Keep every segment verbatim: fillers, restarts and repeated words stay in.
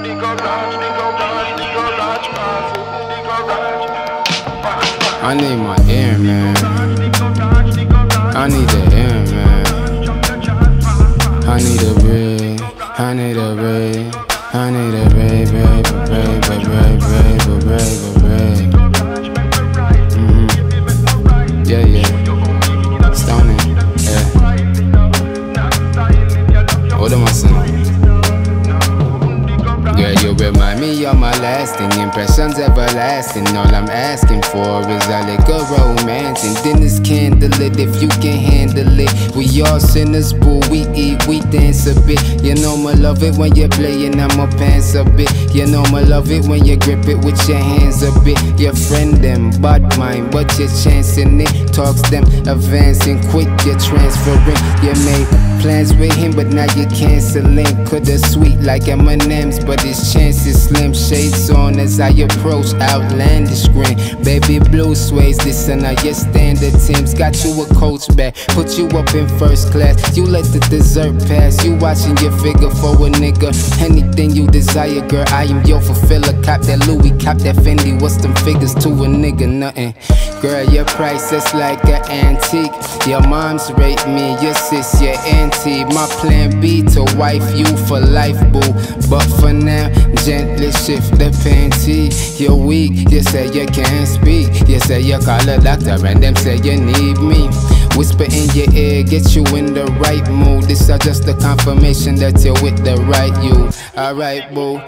I need my air, man. I need the air, man. I need a break. I need a break. I need a break, break, break, break, break, break, break, break. Mm-hmm. Yeah, yeah. Stoning. Yeah. What am I saying? Girl, you remind me of my lasting impressions, everlasting. All I'm asking for is a likkle romancin. Dinner's candlelit if you can handle it. We all sinners, boo, we eat, we dance a bit. You know me love it when you're playing on my pants a bit. You know me love it when you grip it with your hands a bit. Your friend them, bad mind, but you're chancing it. Talks them, advancing quick, you're transferring. You made plans with him, but now you're canceling. Coulda sweet like M and M's, but his chances slim. Shades on as I approach, outlandish grin. Baby blue sways, listen now your standard Tim's. Got you a coach bag, put you up in first class. You let the dessert pass, you watching your figure for a nigga. Anything you desire, girl, I am your fulfiller. Cop that Louis, cop that Fendi, what's them figures to a nigga? Nothing. Girl, your price is like an antique. Your mom's rate me, your sis, your auntie. My plan B to wife you for life, boo. But for now, gently shift the panty. You're weak, you say you can't speak. You say you call a doctor and them say you need me. Whisper in your ear, get you in the right mood. This is just a confirmation that you're with the right you. Alright, boo.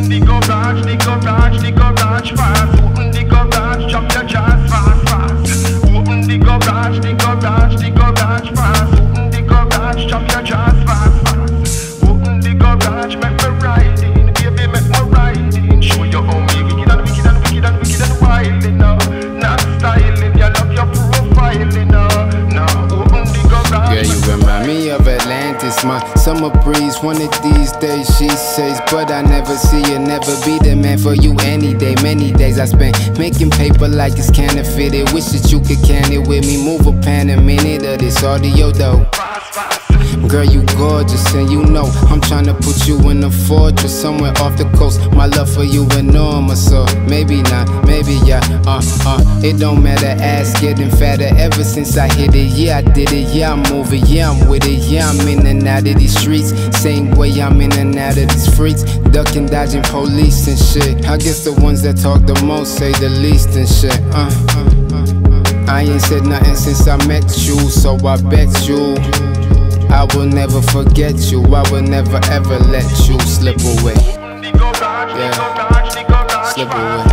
Chop your jaws fast, fast. Open the garage, the garage, the garage fast. Open the garage, chop your jaws fast, fast. Open the garage, make me ride in, baby, make me ride in. Show you how me wicked and wicked and wicked and wicked and wild, you know. Not styling, you love your profile, you know. Now open the garage. Girl, you remind me of Atlantis, my summer breeze. One of these days, she says, but I never see you, never be the man for you any day. Many days I spent making paper like it's counterfeited. Wish that you could can it with me. Move a pan a minute of this audio though. Girl, you gorgeous and you know I'm tryna put you in a fortress somewhere off the coast. My love for you enormous, so maybe not, maybe yeah. Uh uh, it don't matter. Ass getting fatter ever since I hit it. Yeah, I did it. Yeah, I'm moving. Yeah, I'm with it. Yeah, I'm in and out of these streets. Same way I'm in and out of these freaks. Ducking, dodging police and shit. I guess the ones that talk the most say the least and shit. Uh, uh, uh. I ain't said nothing since I met you, so I bet you I will never forget you. I will never ever let you slip away. Yeah, slip away.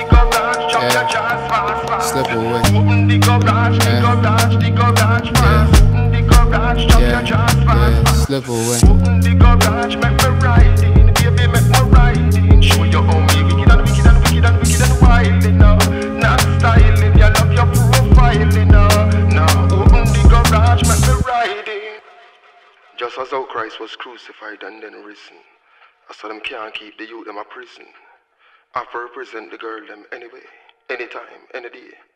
Yeah, slip away. Yeah, yeah, yeah, slip away. Show you how me wicked and wicked and wicked and wicked and wild, you know. Not styling, you love your profile, you know. Now open the garage, make me ride in. Just as how Christ was crucified and then risen, I saw them can't keep the youth them a prison. I have to represent the girl them anyway, anytime, any day.